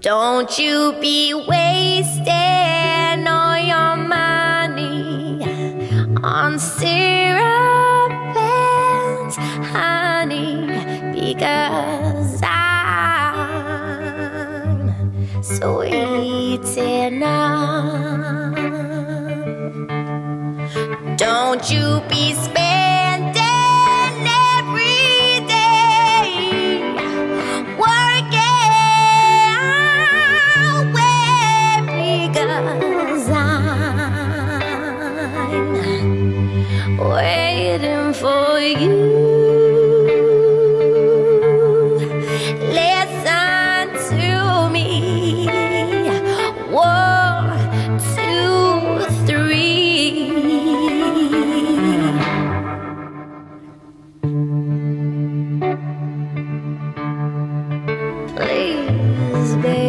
Don't you be wasting all your money on syrup and honey, because I'm sweet enough. Don't you be spending every day working away, because I'm waiting for you. Listen to me. 1, 2, 3. Please, baby.